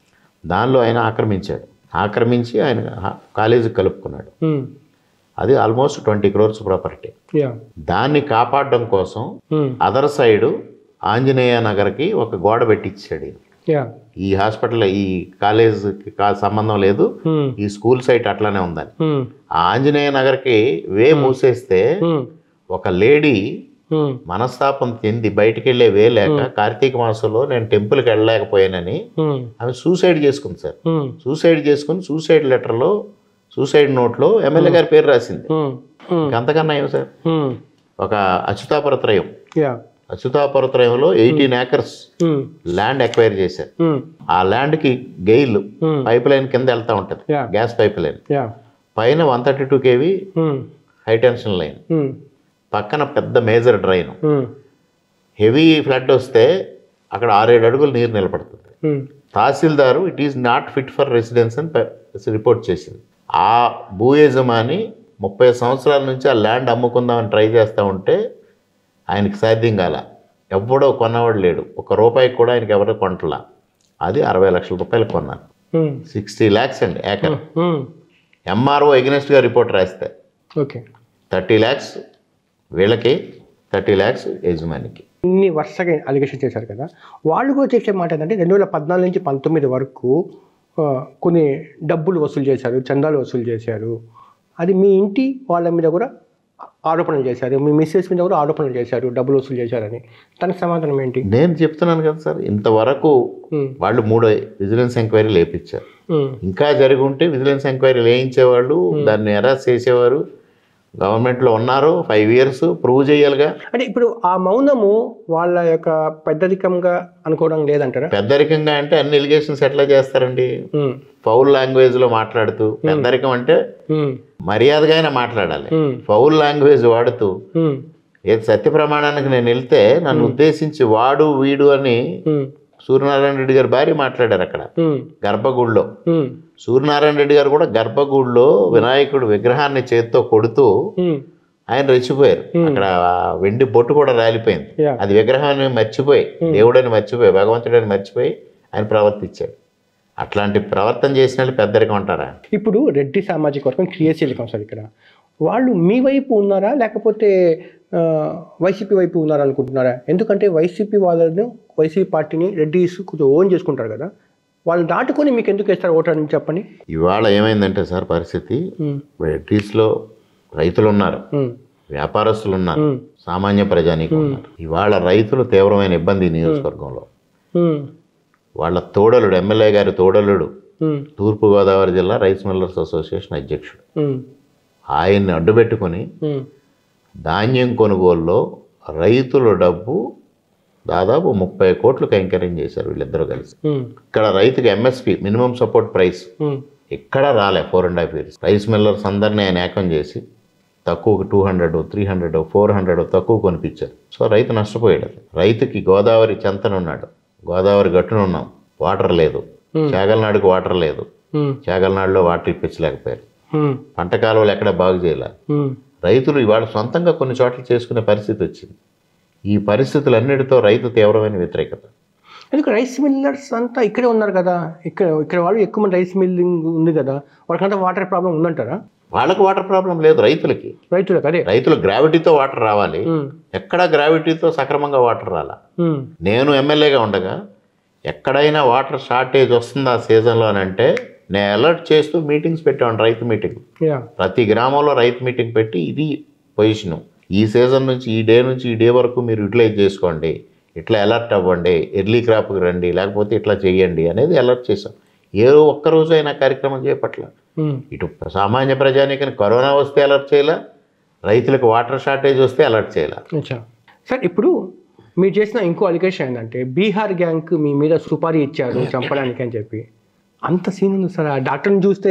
దానిలో ఆయన ఆక్రమించాడు. ఆక్రమించి ఆయన కాలేజీకి కలుపుకున్నాడు. అది ఆల్మోస్ట్ ట్వంటీ క్రోర్స్ ప్రాపర్టీ. దాన్ని కాపాడడం కోసం అదర్ సైడ్ ఆంజనేయ నగర్కి ఒక గోడ పెట్టించాడు. ఈ హాస్పిటల్ ఈ కాలేజ్కి సంబంధం లేదు, ఈ స్కూల్ సైట్ అట్లానే ఉందని. ఆ ఆంజనేయ నగర్కి వే మూసేస్తే ఒక లేడీ మనస్తాపం చెంది బయటికి వెళ్ళే వే లేక కార్తీక మాసంలో నేను టెంపుల్కి వెళ్ళలేకపోయానని ఆమె సూసైడ్ చేసుకుంది సార్. సూసైడ్ చేసుకుని సూసైడ్ లెటర్లో సూసైడ్ నోట్లో ఎమ్మెల్యే గారి పేరు రాసింది. అంతకన్నా ఏం సార్? ఒక అచ్యుతాపురత్రయం అచ్యుతాపురత్రయంలో ఎయిటీన్ ఏకర్స్ ల్యాండ్ ఎక్వైర్ చేశారు. ఆ ల్యాండ్కి గెయిల్ పైప్ లైన్ కింద వెళ్తా ఉంటుంది, గ్యాస్ పైప్ లైన్. పైన one thirty two KV high tension line, పక్కన పెద్ద మేజర్ డ్రైన్. హెవీ ఫ్లడ్ వస్తే అక్కడ ఆరేడు అడుగులు నీరు నిలబడుతుంది. Tahsildar it is not fit for residence అని రిపోర్ట్ చేసింది. ఆ భూ యజమాని ముప్పై సంవత్సరాల నుంచి ఆ ల్యాండ్ అమ్ముకుందామని ట్రై చేస్తూ ఉంటే ఆయనకి సాధ్యం కాల. ఎవడో కొన్నవాడు లేడు, ఒక రూపాయికి కూడా ఆయనకి ఎవరో కొంటలా. అది అరవై లక్షల రూపాయలు కొన్నాను. సిక్స్టీ ల్యాక్స్ అండి ఏకర్. ఎంఆర్ఓ ఎగ్నెస్ట్గా రిపోర్ట్ రాస్తే ఓకే థర్టీ ల్యాక్స్ వీళ్ళకి, థర్టీ ల్యాక్స్ యజమానికి. ఇన్ని వరుసగా అలిగేషన్ చేశారు కదా, వాళ్ళు కూడా చేసే మాట ఏంటంటే రెండు వేల పద్నాలుగు నుంచి పంతొమ్మిది వరకు కొన్ని డబ్బులు వసూలు చేశారు, చందాలు వసూలు చేశారు. అది మీ ఇంటి వాళ్ళ మీద కూడా ఆరోపణలు చేశారు, మీ మిస్సెస్ మీద కూడా ఆరోపణలు చేశారు, డబ్బులు వసూలు చేశారని. దానికి సమాధానం ఏంటి? నేను చెప్తున్నాను కదా సార్, ఇంతవరకు వాళ్ళు మూడు విజిలెన్స్ ఎంక్వైరీ లేపించారు. ఇంకా జరిగి ఉంటే విజిలెన్స్ ఎంక్వైరీ వేయించేవాళ్ళు, దాన్ని అరెస్ట్ చేసేవారు. గవర్నమెంట్లో ఉన్నారు ఫైవ్ ఇయర్స్, ప్రూవ్ చేయాలిగా. అంటే ఇప్పుడు ఆ మౌనము వాళ్ళ యొక్క పెద్దరికంగా అనుకోవడం లేదంటారా? పెద్దరికంగా అంటే అన్ని ఎలిగేషన్స్ ఎట్లా చేస్తారండి? ఫౌల్ లాంగ్వేజ్ లో మాట్లాడుతూ, పెద్దరికం అంటే మర్యాదగా అయినా మాట్లాడాలి. ఫౌల్ లాంగ్వేజ్ వాడుతూ, ఏది సత్య ప్రమాణానికి నేను వెళ్తే నన్ను ఉద్దేశించి వాడు వీడు అని సూర్యనారాయణ రెడ్డి గారి భార్య మాట్లాడారు అక్కడ గర్భగుడిలో. సూర్యనారాయణ రెడ్డి గారు కూడా గర్భగుడిలో వినాయకుడు విగ్రహాన్ని చేత్తో కొడుతూ ఆయన రెచ్చిపోయారు. అక్కడ వెండి బొట్టు కూడా రాలిపోయింది. అది విగ్రహాన్ని మర్చిపోయి, దేవుడని మర్చిపోయి, భగవంతుడని మర్చిపోయి ఆయన ప్రవర్తించాడు. అట్లాంటి ప్రవర్తన చేసిన వాళ్ళు పెద్దరికం అంటారా? ఇప్పుడు రెడ్డి సామాజిక వర్గం క్రియాశీలకం సార్. ఇక్కడ వాళ్ళు మీ వైపు ఉన్నారా లేకపోతే వైసీపీ వైపు ఉన్నారా అనుకుంటున్నారా? ఎందుకంటే వైసీపీ వాళ్ళను వైసీపీ పార్టీని రెడ్డిస్ కొంచెం ఓన్ చేసుకుంటారు కదా, వాళ్ళు దాటుకొని మీకు ఎందుకు వేస్తారు ఓటర్ అని చెప్పండి. ఇవాళ ఏమైందంటే సార్ పరిస్థితి, రెడ్డిస్లో రైతులు ఉన్నారు, వ్యాపారస్తులు ఉన్నారు, సామాన్య ప్రజానీకం ఉన్నారు. ఇవాళ రైతులు తీవ్రమైన ఇబ్బంది నియోజకవర్గంలో. వాళ్ళ తోడలుడు, ఎమ్మెల్యే గారి తోడలుడు, తూర్పుగోదావరి జిల్లా రైస్ మిల్లర్స్ అసోసియేషన్ అధ్యక్షుడు, ఆయన్ని అడ్డుపెట్టుకొని ధాన్యం కొనుగోలులో రైతుల డబ్బు దాదాపు ముప్పై కోట్లు కైంకర్యం చేశారు వీళ్ళిద్దరూ కలిసి. ఇక్కడ రైతుకి ఎంఎస్పి మినిమం సపోర్ట్ ప్రైస్ ఎక్కడ రాలే. Four and half years rice millers అందరినీ ఆయన ఏకం చేసి తక్కువకు two hundred three hundred four hundred తక్కువ కొనిపించారు. సో రైతు నష్టపోయాడు. రైతుకి గోదావరి చెంతనున్నాడు, గోదావరి గట్టునున్నాం, వాటర్ లేదు, చాగల్నాడుకి వాటర్ లేదు, చాగల్నాడులో వాటర్ ఇప్పించలేకపోయారు, పంట కాలువలు ఎక్కడ బాగు చేయలేదు. రైతులు ఇవాళ సొంతంగా కొన్ని చోట్ల చేసుకునే పరిస్థితి వచ్చింది. ఈ పరిస్థితులన్నిటితో రైతు తీవ్రమైన వ్యతిరేకత. ఎందుకు రైస్ మిల్లర్స్ అంతా ఇక్కడే ఉన్నారు కదా, ఇక్కడ ఇక్కడ వాళ్ళు ఎక్కువ మంది రైస్ మిల్లింగ్ ఉంది కదా, వాళ్ళకంతా వాటర్ ప్రాబ్లం ఉందంటారా? వాళ్ళకి వాటర్ ప్రాబ్లం లేదు, రైతులకి రైతులకు అదే రైతులు గ్రావిటీతో వాటర్ రావాలి, ఎక్కడా గ్రావిటీతో సక్రమంగా వాటర్ రాలా. నేను ఎమ్మెల్యేగా ఉండగా ఎక్కడైనా వాటర్ షార్టేజ్ వస్తుందా సీజన్లో అని అంటే నేను అలర్ట్ చేస్తూ మీటింగ్స్ పెట్టాను, రైతు మీటింగ్. ప్రతి గ్రామంలో రైతు మీటింగ్ పెట్టి ఇది పొజిషను, ఈ సీజన్ నుంచి ఈ డే నుంచి ఈ డే వరకు మీరు యూటిలైజ్ చేసుకోండి, ఇట్లా అలర్ట్ అవ్వండి, ఎర్లీ క్రాప్కి రండి, లేకపోతే ఇట్లా చేయండి అనేది అలర్ట్ చేశాం. ఏ ఒక్కరోజు అయినా కార్యక్రమం చేపట్ల. ఇటు సామాన్య ప్రజానికని కరోనా వస్తే అలర్ట్ చేయాల, రైతులకు వాటర్ షార్టేజ్ వస్తే అలర్ట్ చేయాల. సార్ ఇప్పుడు మీరు చేసిన ఇంకో అలిగేషన్ ఏంటంటే బీహార్ గ్యాంగ్ మీ మీద సుపారీ ఇచ్చారు చంపడానికి అని చెప్పి. అంత సీన్ ఉంది సార్. ఆ డాక్టర్ని చూస్తే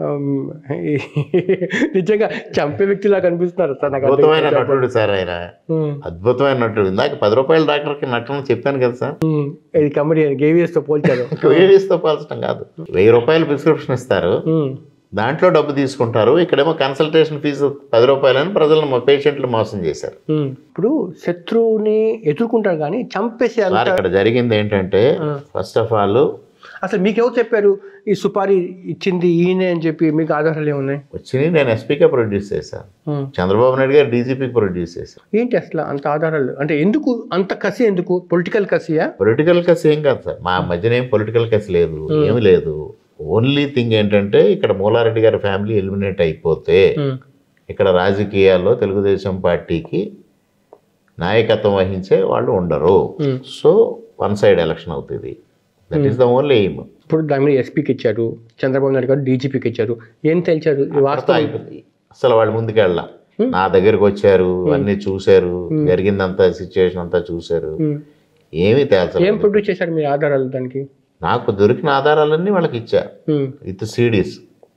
నిజంగా చంపే వ్యక్తిలా కనిపిస్తున్నారు సార్. నాకు అద్భుతమైన నటుడు సార్ ఆయన, అద్భుతమైన నటుడు. ఇందాక పది రూపాయల డాక్టర్కి నటన చెప్పాను కదా సార్, ఇది కమెడియన్ గేవియస్తో పోల్చారు. గేవియస్తో పోల్చడం కాదు, వెయ్యి రూపాయలు ప్రిస్క్రిప్షన్ ఇస్తారు, దాంట్లో డబ్బు తీసుకుంటారు. ఇక్కడేమో కన్సల్టేషన్ ఫీజు పది రూపాయలని ప్రజలను పేషెంట్లు మోసం చేశారు. ఇప్పుడు శత్రువుని ఎదుర్కొంటారు కానీ చంపేసి. ఇక్కడ జరిగింది ఏంటంటే ఫస్ట్ ఆఫ్ ఆల్ అసలు మీకు ఎవరు చెప్పారు ఈ సుపారీ ఇచ్చింది ఈయనే అని చెప్పి? మీకు ఆధారాలు ఏమున్నాయి? వచ్చింది నేను ఎస్పీకే ప్రొడ్యూస్ చేశాను, చంద్రబాబు నాయుడు గారు డీజీపీకి ప్రొడ్యూస్ చేశాను. ఏంటి అసలు అంత ఆధారాలు? అంటే ఎందుకు అంత కసి? ఎందుకు పొలిటికల్ కసియా? పొలిటికల్ కసి ఏం కాదు సార్, మా మధ్యన ఏం పొలిటికల్ కసి లేదు, ఏమి లేదు. ఓన్లీ థింగ్ ఏంటంటే ఇక్కడ మూలారెడ్డి గారి ఫ్యామిలీ ఎలిమినేట్ అయిపోతే ఇక్కడ రాజకీయాల్లో తెలుగుదేశం పార్టీకి నాయకత్వం వహించే వాళ్ళు ఉండరు. సో వన్ సైడ్ ఎలక్షన్ అవుతుంది. That is the only aim. ఇప్పుడు దాని మీద ఎస్పీకి ఇచ్చారు, చంద్రబాబు నాయుడు గారు డీజీపీకి ఇచ్చారు, ఏం తెలిచారు? అసలు వాళ్ళు ముందుకెళ్ళా, నా దగ్గరకు వచ్చారు, అన్ని చూశారు, జరిగిందంతా సిచ్యువేషన్ అంతా చూశారు, ఏమీ తేల్చలేదు. ఏం ప్రొడ్యూస్ చేశారు మీరు ఆధారాలు? దానికి నాకు దొరికిన ఆధారాలన్నీ వాళ్ళకి ఇచ్చా విత్ సీడీస్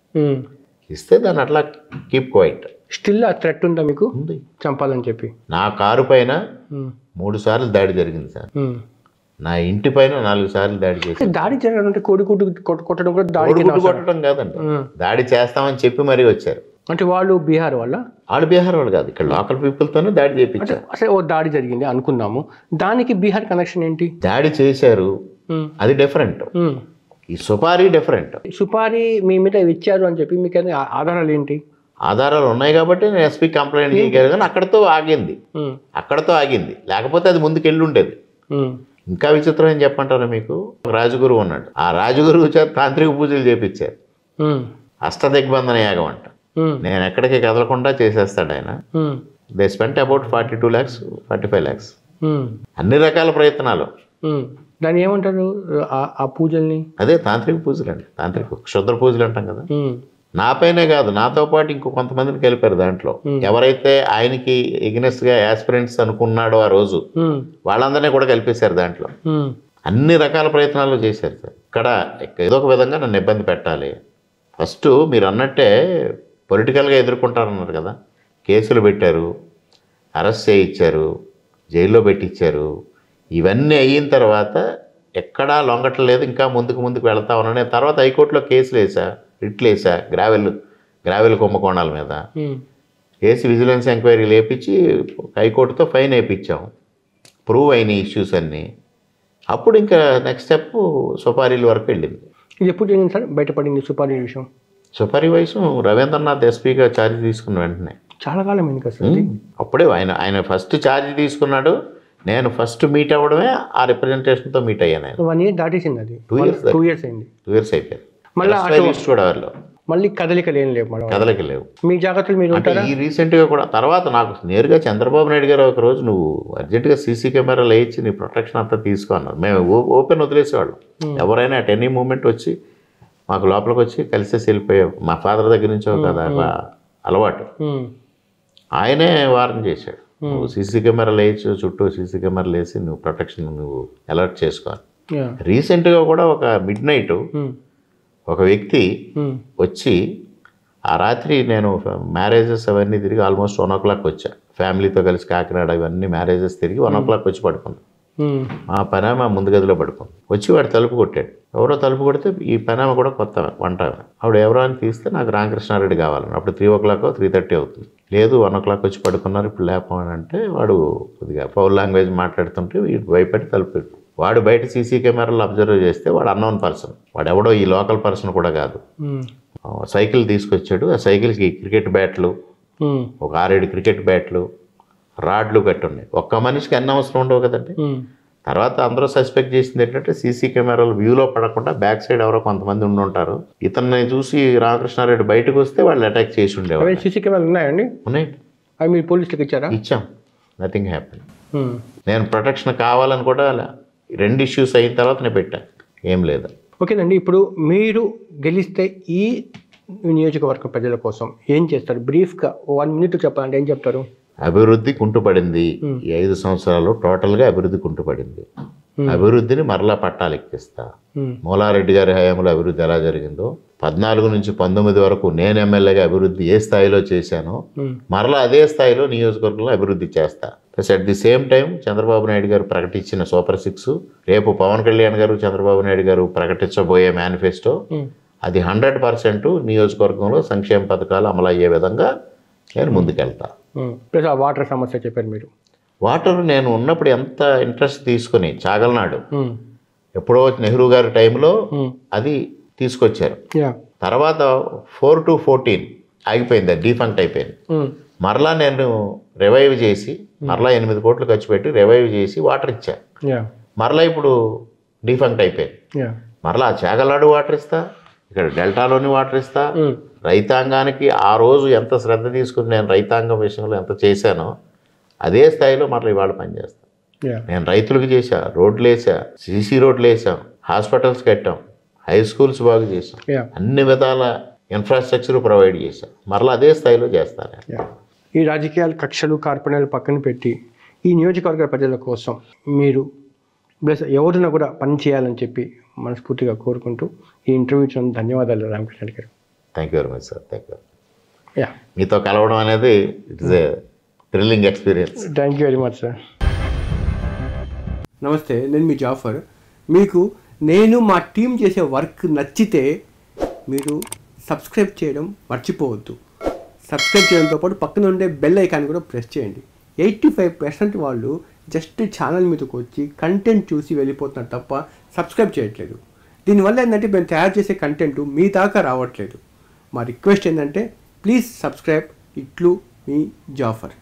ఇస్తే దాన్ని అట్లా కీప్ క్వైట్. స్టిల్ ఆ థ్రెట్ ఉందా మీకు ఉంది చంపాలని చెప్పి? నా కారు పైన మూడు సార్లు దాడి జరిగింది సార్, నా ఇంటి పైన నాలుగు సార్లు దాడి చేసి. దాడి జరగాలంటే కోడి గుడ్డు కొట్టడం కూడా దాడి కొట్టడం కాదండి, దాడి చేస్తామని చెప్పి మరీ వచ్చారు. అంటే వాళ్ళు బీహార్ వాళ్ళ? వాళ్ళు బీహార్ వాళ్ళు కాదు, ఇక్కడ లోకల్ పీపుల్తోనే దాడి చేయించారు. అసలు ఓ దాడి జరిగింది అనుకుందాము, దానికి బీహార్ కనెక్షన్ ఏంటి? దాడి చేశారు, అది డిఫరెంట్, ఈ సుపారీ డిఫరెంట్. సుపారీ మీ మీద ఇచ్చారు అని చెప్పి మీకు ఆధారాలు ఏంటి? ఆధారాలు ఉన్నాయి కాబట్టి నేను ఎస్పీ కంప్లైంట్ చేయగలిగాను, కానీ అక్కడతో ఆగింది, అక్కడతో ఆగింది, లేకపోతే అది ముందుకు వెళ్ళి ఉండేది. ఇంకా విచిత్రం ఏం చెప్పంటారు మీకు, రాజగురువు ఉన్నాడు, ఆ రాజగురువు చేత తాంత్రిక పూజలు చేపించారు, అష్టదిగ్బంధన యాగం అంట. నేను ఎక్కడికి కదలకుండా చేసేస్తాడు ఆయన. They spent about forty two lakhs forty five lakhs అన్ని రకాల ప్రయత్నాలు. దాన్ని ఏమంటారు ఆ పూజల్ని? అదే తాంత్రిక పూజలు అండి, తాంత్రిక క్షుద్ర పూజలు అంటాం కదా. నా పైనే కాదు, నాతో పాటు ఇంకో కొంతమందిని కలిపారు దాంట్లో. ఎవరైతే ఆయనకి ఎగ్నెస్ట్ గా యాస్పిరెంట్స్ అనుకున్నాడో ఆ రోజు వాళ్ళందరినీ కూడా కలిపేశారు దాంట్లో. అన్ని రకాల ప్రయత్నాలు చేశారు సార్. ఇక్కడ ఏదో ఒక విధంగా నన్ను ఇబ్బంది పెట్టాలి. ఫస్ట్ మీరు అన్నట్టే పొలిటికల్గా ఎదుర్కొంటారన్నారు కదా, కేసులు పెట్టారు, అరెస్ట్ చేయించారు, జైల్లో పెట్టించారు. ఇవన్నీ అయిన తర్వాత ఎక్కడా లొంగట్లేదు, ఇంకా ముందుకు ముందుకు వెళ్తా ఉన్నాను. తర్వాత హైకోర్టులో కేసులు వేసా, రిట్లు వేసా, గ్రావెల్ గ్రావెల్ కుంభకోణాల మీద కేసు విజిలెన్స్ ఎంక్వైరీ లేపించి హైకోర్టుతో ఫైన్ వేయించాం. ప్రూవ్ అయిన ఇష్యూస్ అన్నీ. అప్పుడు ఇంకా నెక్స్ట్ స్టెప్ సుపారీల వరకు వెళ్ళింది. ఇది ఎప్పుడు జరిగింది సార్ బయటపడింది సుపారీ విషయం? సూపర్వైజర్ రవీంద్రనాథ్ ఎస్పీగా ఛార్జ్ తీసుకున్న వెంటనే చాలా కాలం ఎందుకు అసలు అప్పుడే ఆయన ఆయన ఫస్ట్ ఛార్జ్ తీసుకున్నాడు. నేను ఫస్ట్ మీట్ అవ్వడమే ఆ రిప్రజెంటేషన్తో మీట్ అయ్యాను. ఆయన వన్ ఇయర్ దాటేసింది, అది టూ ఇయర్స్ టూ ఇయర్స్ అయింది టూ ఇయర్స్ అయిపోయింది. మళ్ళీ కూడా వాళ్ళు మళ్ళీ కదలికలు ఏం లేవు, కదలిక లేవు. మీ జాగ్రత్తలు మీరు అంటే ఈ రీసెంట్గా కూడా తర్వాత నాకు నేరుగా చంద్రబాబు నాయుడు గారు ఒక రోజు నువ్వు అర్జెంటుగా సీసీ కెమెరాలు వేయించి నీ ప్రొటెక్షన్ అంతా తీసుకో అన్నారు. మేము ఓపెన్ వదిలేసేవాళ్ళు. ఎవరైనా అట్ ఎనీ మూమెంట్ వచ్చి మాకు లోపలికి వచ్చి కలిసేసి వెళ్ళిపోయావు. మా ఫాదర్ దగ్గర నుంచో కదా అలవాటు. ఆయనే వారం చేశాడు, నువ్వు సీసీ కెమెరాలు వేయచ్చు, చుట్టూ సీసీ కెమెరాలు వేసి నువ్వు ప్రొటెక్షన్ నువ్వు అలర్ట్ చేసుకోవాలి. రీసెంట్గా కూడా ఒక మిడ్ నైట్ ఒక వ్యక్తి వచ్చి ఆ రాత్రి నేను మ్యారేజెస్ అవన్నీ తిరిగి ఆల్మోస్ట్ వన్ ఓ క్లాక్ వచ్చా, ఫ్యామిలీతో కలిసి కాకినాడ ఇవన్నీ మ్యారేజెస్ తిరిగి వన్ ఓ క్లాక్ వచ్చి పడుకున్నాను. మా పనామ ముందు గదిలో పడుకుంది. వచ్చి వాడు తలుపు కొట్టాడు. ఎవరో తలుపు కొడితే ఈ పనామ కూడా కొత్త వంట ఆవిడ ఎవరో అని తీస్తే నాకు రామకృష్ణారెడ్డి కావాలని. అప్పుడు three o'clock three thirty అవుతుంది. లేదు వన్ ఓ క్లాక్ వచ్చి పడుకున్నారు, ఇప్పుడు లేపమని అంటే వాడు కొద్దిగా ఫౌల్ లాంగ్వేజ్ మాట్లాడుతుంటే వీడు భయపడి తలుపు పెట్టు. వాడు బయట సీసీ కెమెరాలు అబ్జర్వ్ చేస్తే వాడు అన్నోన్ పర్సన్, వాడు ఎవడో ఈ లోకల్ పర్సన్ కూడా కాదు. సైకిల్ తీసుకొచ్చాడు. ఆ సైకిల్కి క్రికెట్ బ్యాట్లు, ఒక ఆరేడు క్రికెట్ బ్యాట్లు, రాడ్లు కట్టున్నాయి. ఒక్క మనిషికి అన్ని అవసరం ఉండవు కదండి. తర్వాత అందరూ సస్పెక్ట్ చేసింది ఏంటంటే సీసీ కెమెరాలు వ్యూలో పడకుండా బ్యాక్ సైడ్ ఎవరో కొంతమంది ఉండి ఉంటారు. ఇతన్ని చూసి రామకృష్ణారెడ్డి బయటకు వస్తే వాళ్ళు అటాక్ చేసి ఉండేవాళ్ళు. సీసీ కెమెరాలు ఉన్నాయండి? ఉన్నాయి. అవి మీరు పోలీసులకు ఇచ్చారా? ఇచ్చాం. Nothing happen. నేను ప్రొటెక్షన్ కావాలని కూడా రెండు ఇష్యూస్ అయిన తర్వాత నేను పెట్టాను, ఏం లేదు. ఓకేనండి, ఇప్పుడు మీరు గెలిస్తే ఈ నియోజకవర్గం ప్రజల కోసం ఏం చేస్తారు? బ్రీఫ్గా వన్ మినిట్ చెప్పాలంటే ఏం చెప్తారు? అభివృద్ధి కుంటుపడింది. ఈ ఐదు సంవత్సరాలు టోటల్గా అభివృద్ధి కుంటుపడింది. అభివృద్ధిని మరలా పట్టాలు ఎక్కిస్తా. మూలారెడ్డి గారి హయాంలో అభివృద్ధి ఎలా జరిగిందో పద్నాలుగు నుంచి పంతొమ్మిది వరకు నేను ఎమ్మెల్యేగా అభివృద్ధి ఏ స్థాయిలో చేశానో మరలా అదే స్థాయిలో నియోజకవర్గంలో అభివృద్ధి చేస్తా. Plus at the same time Chandrababu Naidu garu ప్రకటించిన సూపర్ సిక్స్, రేపు పవన్ కళ్యాణ్ గారు చంద్రబాబు నాయుడు గారు ప్రకటించబోయే మేనిఫెస్టో, అది హండ్రెడ్ పర్సెంట్ నియోజకవర్గంలో సంక్షేమ పథకాలు అమలు అయ్యే విధంగా నేను ముందుకెళ్తా. ప్లస్ ఆ వాటర్ సమస్య చెప్పారు మీరు. వాటర్ నేను ఉన్నప్పుడు ఎంత ఇంట్రెస్ట్ తీసుకుని చాగలనాడు ఎప్పుడో నెహ్రూ గారి టైంలో అది తీసుకొచ్చారు. తర్వాత ఫోర్ టు ఫోర్టీన్ ఆగిపోయింది, అది డీఫంక్ట్ అయిపోయింది. మరలా నేను రివైవ్ చేసి మరలా ఎనిమిది కోట్లు ఖర్చు పెట్టి రివైవ్ చేసి వాటర్ ఇచ్చా. మరలా ఇప్పుడు డీఫంక్ట్ అయిపోయింది. మరలా చాగలనాడు వాటర్ ఇస్తా, ఇక్కడ డెల్టాలోని వాటర్ ఇస్తా. రైతాంగానికి ఆ రోజు ఎంత శ్రద్ధ తీసుకుని నేను రైతాంగం విషయంలో ఎంత చేశానో అదే స్థాయిలో మరలా ఇవాళ పనిచేస్తాను. నేను రైతులకు చేశా, రోడ్లు వేసా, సీసీ రోడ్లు వేసాం, హాస్పిటల్స్ కట్టాం, హై స్కూల్స్ బాగు చేసాం, అన్ని విధాల ఇన్ఫ్రాస్ట్రక్చర్ ప్రొవైడ్ చేశాం. మరలా అదే స్థాయిలో చేస్తాను. ఈ రాజకీయాలు కక్షలు కార్పణ్యాలు పక్కన పెట్టి ఈ నియోజకవర్గ ప్రజల కోసం మీరు ప్లస్ ఎవరిన కూడా పని చేయాలని చెప్పి మనస్ఫూర్తిగా కోరుకుంటూ ఈ ఇంటర్వ్యూ ఇచ్చిన ధన్యవాదాలు Ramakrishna garu. Thank you very much sir. Thank you. Yeah, మీతో కలవడం అనేది it's a thrilling experience. Thank you very much sir. నమస్తే, నేను మీ జాఫర్. మీకు నేను మా టీం చేసే వర్క్ నచ్చితే మీరు సబ్స్క్రైబ్ చేయడం మర్చిపోవద్దు. సబ్స్క్రైబ్ చేయడంతో పాటు పక్కన ఉండే బెల్ ఐకాన్ కూడా ప్రెస్ చేయండి. ఎయిటీ ఫైవ్ పర్సెంట్ వాళ్ళు జస్ట్ ఛానల్ మీదకి వచ్చి కంటెంట్ చూసి వెళ్ళిపోతున్నారు తప్ప సబ్స్క్రైబ్ చేయట్లేదు. దీనివల్ల ఏంటంటే మేము తయారు చేసే కంటెంట్ మీ దాకా రావట్లేదు. మా రిక్వెస్ట్ ఏంటంటే ప్లీజ్ సబ్స్క్రైబ్. ఇట్లు మీ జాఫర్.